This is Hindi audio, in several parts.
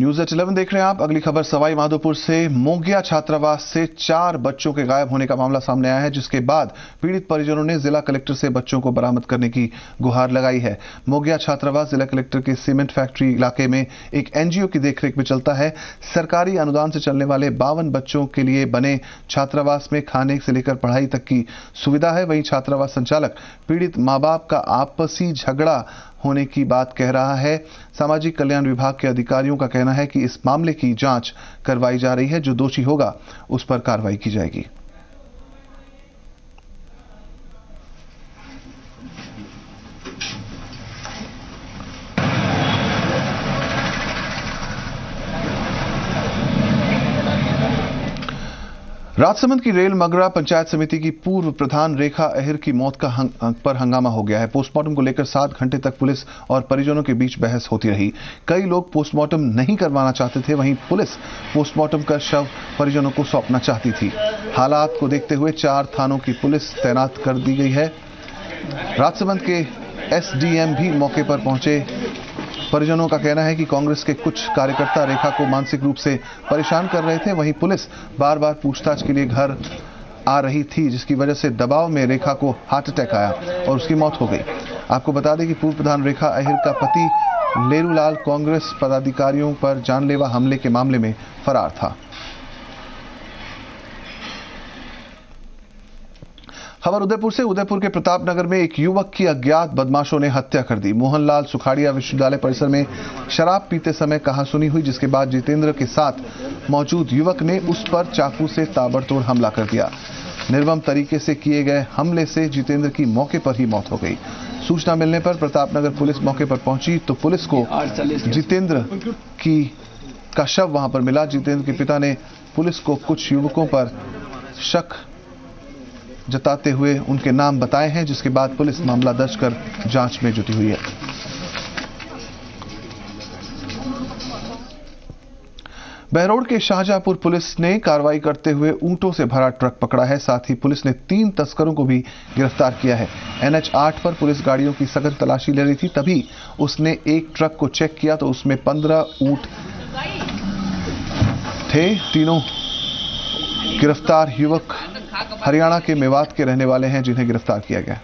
न्यूज़@11 देख रहे हैं आप। अगली खबर सवाई माधोपुर से। मोगिया छात्रावास से 4 बच्चों के गायब होने का मामला सामने आया है, जिसके बाद पीड़ित परिजनों ने जिला कलेक्टर से बच्चों को बरामद करने की गुहार लगाई है। मोगिया छात्रावास जिला कलेक्टर के सीमेंट फैक्ट्री इलाके में एक एनजीओ की देखरेख में चलता है। सरकारी अनुदान से चलने वाले 52 बच्चों के लिए बने छात्रावास में खाने से लेकर पढ़ाई तक की सुविधा है। वहीं छात्रावास संचालक पीड़ित माँ बाप का आपसी झगड़ा होने की बात कह रहा है। सामाजिक कल्याण विभाग के अधिकारियों का कहना है कि इस मामले की जांच करवाई जा रही है। जो दोषी होगा उस पर कार्रवाई की जाएगी। राजसमंद की रेल मगरा पंचायत समिति की पूर्व प्रधान रेखा अहिर की मौत पर हंगामा हो गया है। पोस्टमार्टम को लेकर 7 घंटे तक पुलिस और परिजनों के बीच बहस होती रही। कई लोग पोस्टमार्टम नहीं करवाना चाहते थे, वहीं पुलिस पोस्टमार्टम का शव परिजनों को सौंपना चाहती थी। हालात को देखते हुए 4 थानों की पुलिस तैनात कर दी गई है। राजसमंद के एसडीएम भी मौके पर पहुंचे। परिजनों का कहना है कि कांग्रेस के कुछ कार्यकर्ता रेखा को मानसिक रूप से परेशान कर रहे थे। वहीं पुलिस बार बार पूछताछ के लिए घर आ रही थी, जिसकी वजह से दबाव में रेखा को हार्ट अटैक आया और उसकी मौत हो गई। आपको बता दें कि पूर्व प्रधान रेखा अहिर का पति लेरूलाल कांग्रेस पदाधिकारियों पर जानलेवा हमले के मामले में फरार था। खबर उदयपुर से। उदयपुर के प्रतापनगर में एक युवक की अज्ञात बदमाशों ने हत्या कर दी। मोहनलाल सुखाड़िया विश्वविद्यालय परिसर में शराब पीते समय कहासुनी हुई, जिसके बाद जितेंद्र के साथ मौजूद युवक ने उस पर चाकू से ताबड़तोड़ हमला कर दिया। निर्मम तरीके से किए गए हमले से जितेंद्र की मौके पर ही मौत हो गई। सूचना मिलने पर प्रतापनगर पुलिस मौके पर पहुंची तो पुलिस को जितेंद्र का शव वहां पर मिला। जितेंद्र के पिता ने पुलिस को कुछ युवकों पर शक जताते हुए उनके नाम बताए हैं, जिसके बाद पुलिस मामला दर्ज कर जांच में जुटी हुई है। बहरोड के शाहजहांपुर पुलिस ने कार्रवाई करते हुए ऊंटों से भरा ट्रक पकड़ा है। साथ ही पुलिस ने 3 तस्करों को भी गिरफ्तार किया है। NH 8 पर पुलिस गाड़ियों की सघन तलाशी ले रही थी, तभी उसने एक ट्रक को चेक किया तो उसमें 15 ऊंट थे। तीनों गिरफ्तार युवक हरियाणा के मेवात के रहने वाले हैं, जिन्हें गिरफ्तार किया गया।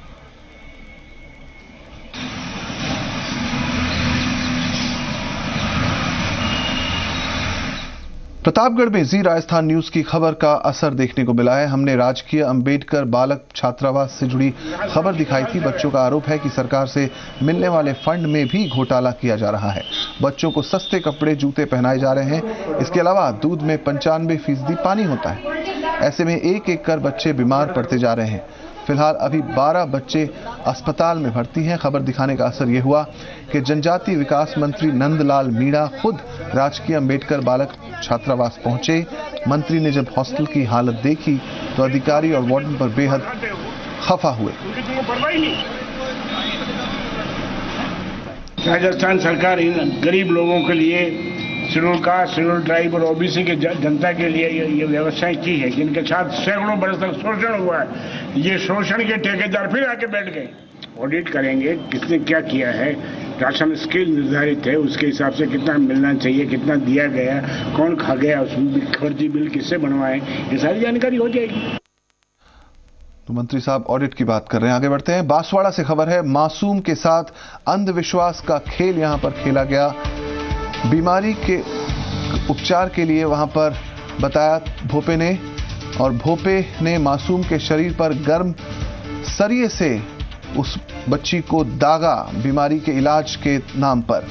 प्रतापगढ़ में जी राजस्थान न्यूज की खबर का असर देखने को मिला है। हमने राजकीय अंबेडकर बालक छात्रावास से जुड़ी खबर दिखाई थी। बच्चों का आरोप है कि सरकार से मिलने वाले फंड में भी घोटाला किया जा रहा है। बच्चों को सस्ते कपड़े जूते पहनाए जा रहे हैं। इसके अलावा दूध में 95% पानी होता है। ऐसे में एक एक कर बच्चे बीमार पड़ते जा रहे हैं। फिलहाल अभी 12 बच्चे अस्पताल में भर्ती हैं। खबर दिखाने का असर यह हुआ कि जनजातीय विकास मंत्री नंदलाल मीणा खुद राजकीय अंबेडकर बालक छात्रावास पहुंचे। मंत्री ने जब हॉस्टल की हालत देखी तो अधिकारी और वार्डन पर बेहद खफा हुए। राजस्थान सरकार इन गरीब लोगों के लिए शेड्यूल कास्ट, शेड्यूल ट्राइब और ओबीसी के जनता के लिए ये व्यवस्थाएं की है, जिनके साथ सैकड़ों बरस तक शोषण हुआ है। ये शोषण के ठेकेदार फिर आके बैठ गए। ऑडिट करेंगे किसने क्या किया है, राशन स्केल निर्धारित है, उसके हिसाब से कितना मिलना चाहिए, कितना दिया गया, कौन खा गया, उसमें फर्जी बिल किससे बनवाए, ये सारी जानकारी हो जाएगी। तो मंत्री साहब ऑडिट की बात कर रहे हैं। आगे बढ़ते हैं। बांसवाड़ा से खबर है। मासूम के साथ अंधविश्वास का खेल यहां पर खेला गया। बीमारी के उपचार के लिए वहां पर बताया भोपे ने, और भोपे ने मासूम के शरीर पर गर्म सरिये से उस बच्ची को दागा बीमारी के इलाज के नाम पर,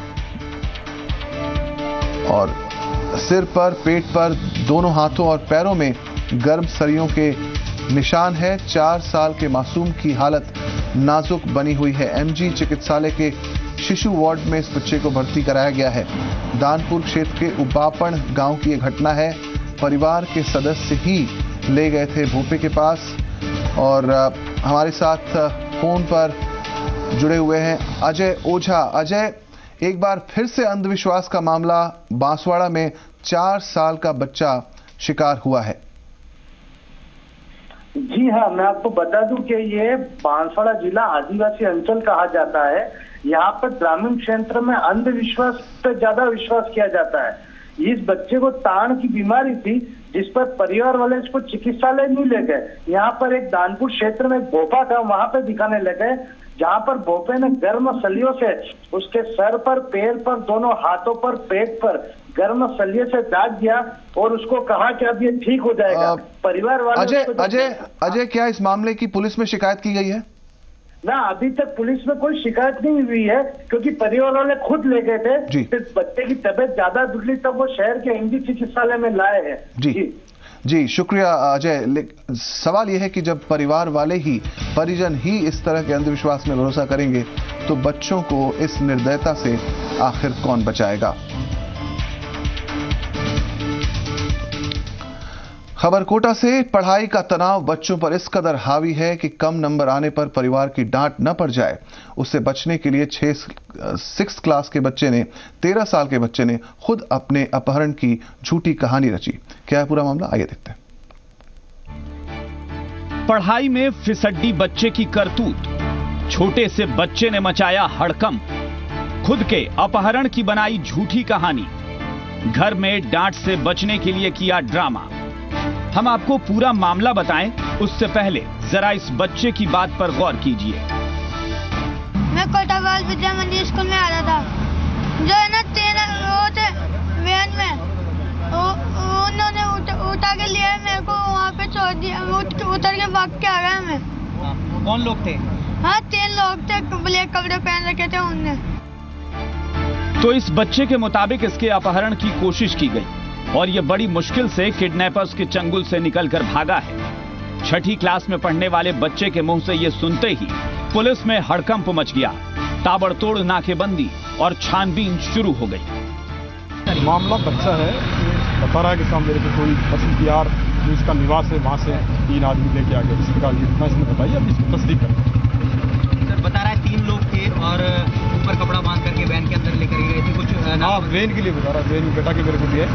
और सिर पर, पेट पर, दोनों हाथों और पैरों में गर्म सरियों के निशान है। 4 साल के मासूम की हालत नाजुक बनी हुई है। MG चिकित्सालय के शिशु वार्ड में इस बच्चे को भर्ती कराया गया है। दानपुर क्षेत्र के उबापण गांव की यह घटना है। परिवार के सदस्य ही ले गए थे भोपे के पास, और हमारे साथ फोन पर जुड़े हुए हैं अजय ओझा। अजय, एक बार फिर से अंधविश्वास का मामला बांसवाड़ा में 4 साल का बच्चा शिकार हुआ है। जी हाँ, मैं आपको बता दूं कि ये बांसवाड़ा जिला आदिवासी अंचल कहा जाता है। यहाँ पर ग्रामीण क्षेत्र में अंधविश्वास पे ज्यादा विश्वास किया जाता है। इस बच्चे को ताड़ की बीमारी थी, जिस पर परिवार वाले इसको चिकित्सालय नहीं ले गए। यहाँ पर एक दानपुर क्षेत्र में भोपा था, वहां पे दिखाने लगे, जहाँ पर भोपे ने गर्म सलियों से उसके सर पर, पैर पर, दोनों हाथों पर, पेट पर गर्म सलिये से दाग दिया और उसको कहा कि अब ये ठीक हो जाएगा। परिवार वाले अजय, क्या इस मामले की पुलिस में शिकायत की गई है? ना, अभी तक पुलिस में कोई शिकायत नहीं हुई है, क्योंकि परिवार वाले खुद ले गए थे। फिर बच्चे की तबीयत ज्यादा बिगड़ी तब वो शहर के हिंदी चिकित्सालय में लाए हैं। जी, शुक्रिया अजय। सवाल यह है कि जब परिवार वाले ही, परिजन ही इस तरह के अंधविश्वास में भरोसा करेंगे तो बच्चों को इस निर्दयता से आखिर कौन बचाएगा? खबर कोटा से। पढ़ाई का तनाव बच्चों पर इस कदर हावी है कि कम नंबर आने पर परिवार की डांट न पड़ जाए, उससे बचने के लिए 6th क्लास के बच्चे ने, 13 साल के बच्चे ने खुद अपने अपहरण की झूठी कहानी रची। क्या है पूरा मामला, आइए देखते हैं। पढ़ाई में फिसड्डी बच्चे की करतूत, छोटे से बच्चे ने मचाया हड़कंप, खुद के अपहरण की बनाई झूठी कहानी, घर में डांट से बचने के लिए किया ड्रामा। हम आपको पूरा मामला बताएं, उससे पहले जरा इस बच्चे की बात पर गौर कीजिए। मैं कोटावाल विद्या मंदिर स्कूल में आ रहा था, जो है ना 3 वो थे वैन में, उन्होंने उठा के लिया मेरे को, वहाँ पे छोड़ दिया, उतर के भाग के आ गया मैं। कौन लोग थे? हाँ, 3 लोग थे, ब्लैक कपड़े पहन रखे थे उनने। तो इस बच्चे के मुताबिक इसके अपहरण की कोशिश की गई और ये बड़ी मुश्किल से किडनैपर्स के चंगुल से निकलकर भागा है। 6ठी क्लास में पढ़ने वाले बच्चे के मुंह से ये सुनते ही पुलिस में हड़कंप मच गया। ताबड़तोड़ नाकेबंदी और छानबीन शुरू हो गई। मामला बच्चा है, बता रहा है कि सामने मेरे कोई बसंतियार जो इसका निवास है, वहां से 3 आदमी लेके आ गए। इस प्रकार की घटना इसने बताई, अब इसकी तस्दीक कर। सर बता रहा है 3 लोग थे और ऊपर कपड़ा बांध करके वैन के अंदर लेकर गए थे कुछ। हाँ, वैन के लिए बता रहा, वैन बेटा के मेरे को दिया।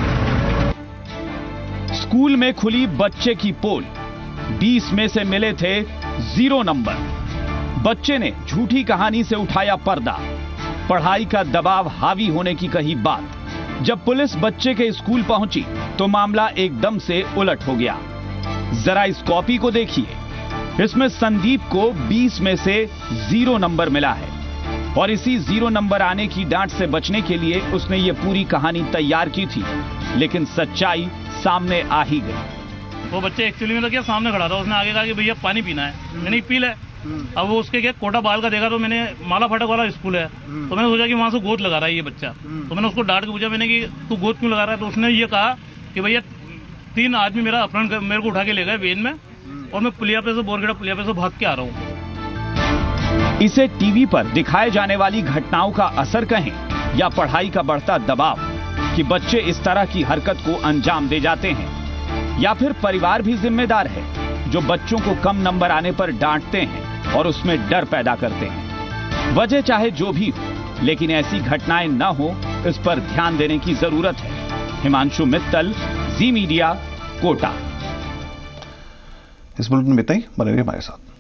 स्कूल में खुली बच्चे की पोल, 20 में से मिले थे 0 नंबर। बच्चे ने झूठी कहानी से उठाया पर्दा, पढ़ाई का दबाव हावी होने की कही बात। जब पुलिस बच्चे के स्कूल पहुंची तो मामला एकदम से उलट हो गया। जरा इस कॉपी को देखिए, इसमें संदीप को 20 में से 0 नंबर मिला है और इसी 0 नंबर आने की डांट से बचने के लिए उसने ये पूरी कहानी तैयार की थी, लेकिन सच्चाई सामने आ ही गई। वो बच्चे एक्चुअली में तो क्या सामने खड़ा था, उसने आगे कहा कि भैया पानी पीना है, मैंने पी ले। अब वो उसके क्या कोटा बाल का देखा तो मैंने, माला फाटक वाला स्कूल है, तो मैंने सोचा कि वहां से गोद लगा रहा है ये बच्चा। तो मैंने उसको डांट के पूछा मैंने कि तू गोद क्यों लगा रहा है, तो उसने ये कहा कि भैया 3 आदमी मेरा अपहरण मेरे को उठा के ले गए वेन में और मैं पुलिया पे से बोरगेड़ा पुलिया पे से भाग के आ रहा हूँ। इसे टीवी पर दिखाए जाने वाली घटनाओं का असर कहें या पढ़ाई का बढ़ता दबाव कि बच्चे इस तरह की हरकत को अंजाम दे जाते हैं, या फिर परिवार भी जिम्मेदार है जो बच्चों को कम नंबर आने पर डांटते हैं और उसमें डर पैदा करते हैं। वजह चाहे जो भी हो, लेकिन ऐसी घटनाएं न हो, इस पर ध्यान देने की जरूरत है। हिमांशु मित्तल, जी मीडिया, कोटा। इस बुलेटिन में इतना ही, बने रहिए हमारे साथ।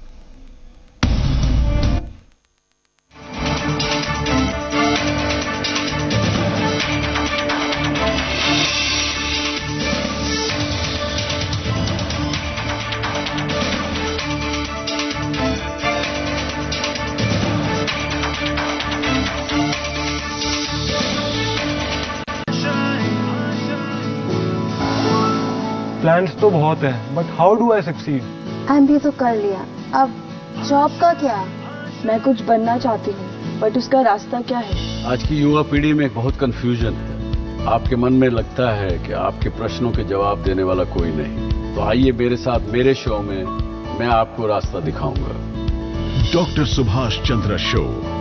प्लान्स तो बहुत है, but how do I succeed? MBA तो कर लिया, अब जॉब का क्या? मैं कुछ बनना चाहती हूँ, बट उसका रास्ता क्या है? आज की युवा पीढ़ी में बहुत कंफ्यूजन है। आपके मन में लगता है कि आपके प्रश्नों के जवाब देने वाला कोई नहीं, तो आइए मेरे साथ मेरे शो में मैं आपको रास्ता दिखाऊंगा। Doctor Subhash Chandra show.